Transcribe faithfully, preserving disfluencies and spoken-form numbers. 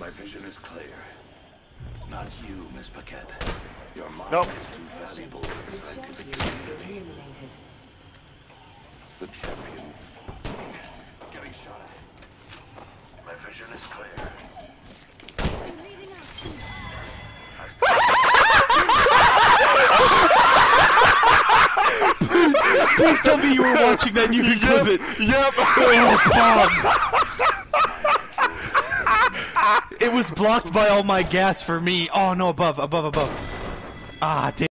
My vision is clear. Not you, Miss Paquette. Your mind nope. is too valuable for the scientific community. The champion. Getting shot at. My vision is clear. Please tell me you were watching that and you can clip it. Yep. Oh, God. It was blocked by all my gas for me. Oh, no, above, above, above. Ah, damn.